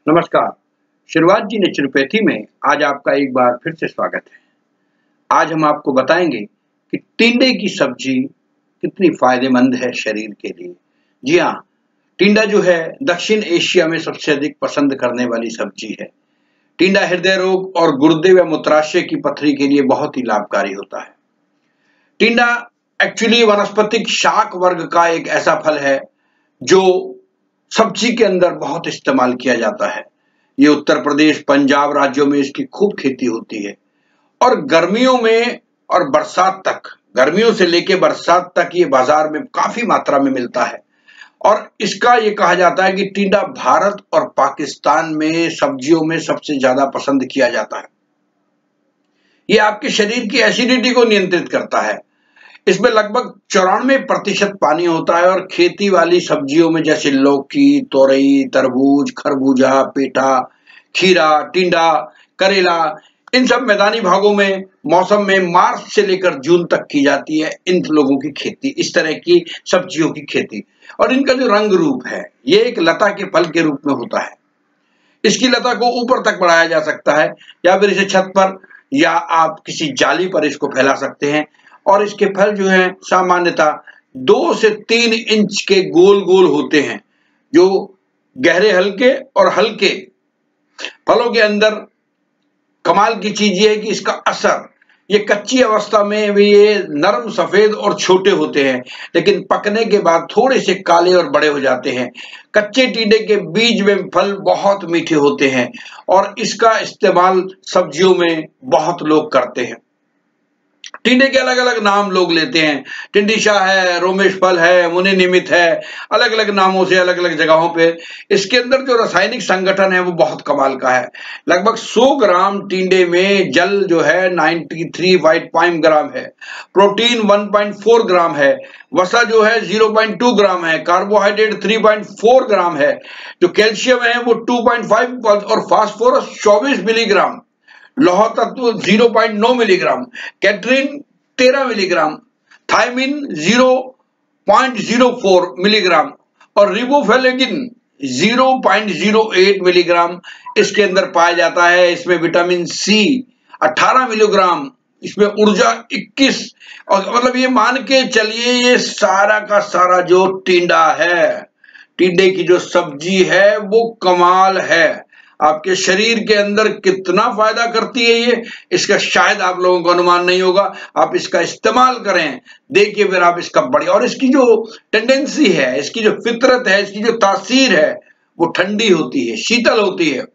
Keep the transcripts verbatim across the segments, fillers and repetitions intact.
नमस्कार, श्रीवास जी नेचुरोपैथी में आज आपका एक बार फिर से स्वागत है। आज हम आपको बताएंगे कि टिंडे की सब्जी कितनी फायदेमंद है शरीर के लिए। जी हाँ, टिंडा जो है दक्षिण एशिया में सबसे अधिक पसंद करने वाली सब्जी है। टिंडा हृदय रोग और गुर्दे व मूत्राशय की पथरी के लिए बहुत ही लाभकारी होता है। टिंडा एक्चुअली वनस्पतिक शाक वर्ग का एक ऐसा फल है जो सब्जी के अंदर बहुत इस्तेमाल किया जाता है। ये उत्तर प्रदेश, पंजाब राज्यों में इसकी खूब खेती होती है और गर्मियों में और बरसात तक, गर्मियों से लेकर बरसात तक ये बाजार में काफी मात्रा में मिलता है। और इसका ये कहा जाता है कि टिंडा भारत और पाकिस्तान में सब्जियों में सबसे ज्यादा पसंद किया जाता है। ये आपके शरीर की एसिडिटी को नियंत्रित करता है। इसमें लगभग चौरानवे प्रतिशत पानी होता है और खेती वाली सब्जियों में जैसे लौकी, तोरई, तरबूज, खरबूजा, पेठा, खीरा, टिंडा, करेला, इन सब मैदानी भागों में मौसम में मार्च से लेकर जून तक की जाती है। इन लोगों की खेती, इस तरह की सब्जियों की खेती, और इनका जो रंग रूप है ये एक लता के फल के रूप में होता है। इसकी लता को ऊपर तक बढ़ाया जा सकता है या फिर इसे छत पर या आप किसी जाली पर इसको फैला सकते हैं। और इसके फल जो हैं सामान्यतः दो से तीन इंच के गोल गोल होते हैं, जो गहरे हल्के और हल्के फलों के अंदर कमाल की चीज ये है कि इसका असर, ये कच्ची अवस्था में भी ये नरम, सफेद और छोटे होते हैं, लेकिन पकने के बाद थोड़े से काले और बड़े हो जाते हैं। कच्चे टिंडे के बीज में फल बहुत मीठे होते हैं और इसका इस्तेमाल सब्जियों में बहुत लोग करते हैं। टिंडे के अलग अलग नाम लोग लेते हैं, टिंडिशा है, रोमेश फल है, मुनि निमित है, अलग अलग नामों से अलग अलग जगहों पे। इसके अंदर जो रासायनिक संगठन है वो बहुत कमाल का है। लगभग सौ ग्राम टिंडे में जल जो है तिरानवे पॉइंट पाँच ग्राम है, प्रोटीन एक पॉइंट चार ग्राम है, वसा जो है शून्य पॉइंट दो ग्राम है, कार्बोहाइड्रेट तीन पॉइंट चार ग्राम है, जो कैल्शियम है वो दो पॉइंट पाँच और फास्फोरस चौबीस मिलीग्राम, लौह तत्व शून्य पॉइंट नौ मिलीग्राम, कैटरीन तेरह मिलीग्राम, थायमिन शून्य पॉइंट शून्य चार मिलीग्राम और रिबोफ्लेविन शून्य पॉइंट शून्य आठ मिलीग्राम इसके अंदर पाया जाता है। इसमें विटामिन सी अठारह मिलीग्राम, इसमें ऊर्जा इक्कीस, और मतलब ये मान के चलिए ये सारा का सारा जो टिंडा है, टिंडे की जो सब्जी है वो कमाल है। आपके शरीर के अंदर कितना फायदा करती है ये, इसका शायद आप लोगों को अनुमान नहीं होगा। आप इसका इस्तेमाल करें, देखिए फिर आप इसका बड़ी, और इसकी जो टेंडेंसी है, इसकी जो फितरत है, इसकी जो तासीर है वो ठंडी होती है, शीतल होती है,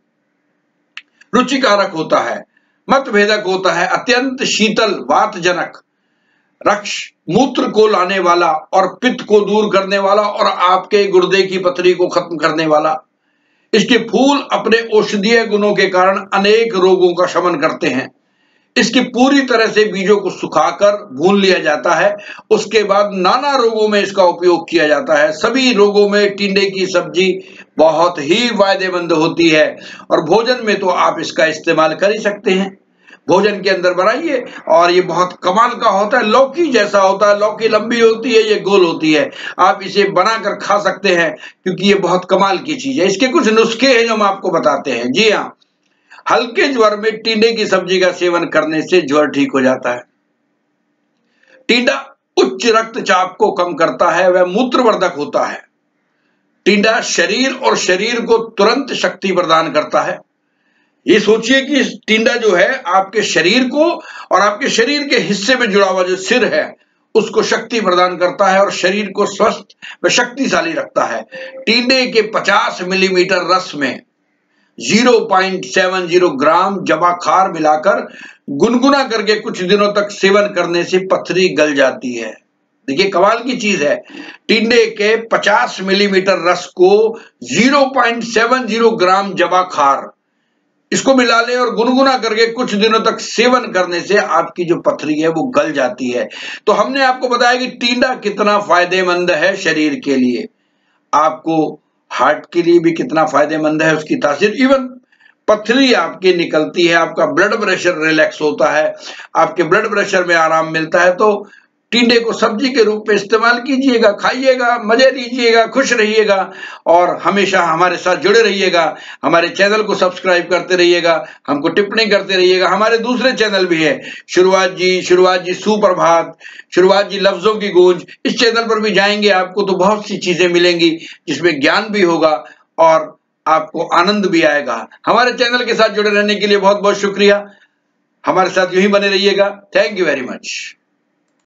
रुचिकारक होता है, मतभेदक होता है, अत्यंत शीतल, वातजनक, रक्त मूत्र को लाने वाला और पित्त को दूर करने वाला और आपके गुर्दे की पथरी को खत्म करने वाला। इसके फूल अपने औषधीय गुणों के कारण अनेक रोगों का शमन करते हैं। इसकी पूरी तरह से बीजों को सुखाकर भून लिया जाता है, उसके बाद नाना रोगों में इसका उपयोग किया जाता है। सभी रोगों में टिंडे की सब्जी बहुत ही फायदेमंद होती है और भोजन में तो आप इसका इस्तेमाल कर ही सकते हैं। भोजन के अंदर बनाइए और ये बहुत कमाल का होता है, लौकी जैसा होता है। लौकी लंबी होती है, ये गोल होती है। आप इसे बनाकर खा सकते हैं क्योंकि ये बहुत कमाल की चीज है। इसके कुछ नुस्खे हैं जो हम आपको बताते हैं। जी हाँ, हल्के ज्वर में टिंडे की सब्जी का सेवन करने से ज्वर ठीक हो जाता है। टिंडा उच्च रक्तचाप को कम करता है, वह मूत्रवर्धक होता है। टिंडा शरीर और शरीर को तुरंत शक्ति प्रदान करता है। ये सोचिए कि टिंडा जो है आपके शरीर को और आपके शरीर के हिस्से में जुड़ा हुआ जो सिर है उसको शक्ति प्रदान करता है और शरीर को स्वस्थ व शक्तिशाली रखता है। टिंडे के पचास मिलीमीटर रस में शून्य पॉइंट सात शून्य ग्राम जवाखार मिलाकर गुनगुना करके कुछ दिनों तक सेवन करने से पथरी गल जाती है। देखिए कमाल की चीज है, टिंडे के पचास मिलीमीटर रस को शून्य पॉइंट सात शून्य ग्राम जवाखार इसको मिला लें और गुनगुना करके कुछ दिनों तक सेवन करने से आपकी जो पथरी है वो गल जाती है। तो हमने आपको बताया कि टिंडा कितना फायदेमंद है शरीर के लिए, आपको हार्ट के लिए भी कितना फायदेमंद है उसकी तासीर। इवन पथरी आपकी निकलती है, आपका ब्लड प्रेशर रिलैक्स होता है, आपके ब्लड प्रेशर में आराम मिलता है। तो टिंडे को सब्जी के रूप में इस्तेमाल कीजिएगा, खाइएगा, मजे लीजिएगा, खुश रहिएगा और हमेशा हमारे साथ जुड़े रहिएगा। हमारे चैनल को सब्सक्राइब करते रहिएगा, हमको टिप्पणी करते रहिएगा। हमारे दूसरे चैनल भी है, शुरुआत जी शुरुआत जी सुप्रभात, शुरुआत जी लफ्जों की गूंज। इस चैनल पर भी जाएंगे आपको तो बहुत सी चीजें मिलेंगी जिसमें ज्ञान भी होगा और आपको आनंद भी आएगा। हमारे चैनल के साथ जुड़े रहने के लिए बहुत बहुत शुक्रिया। हमारे साथ यूं ही बने रहिएगा। Thank you very much.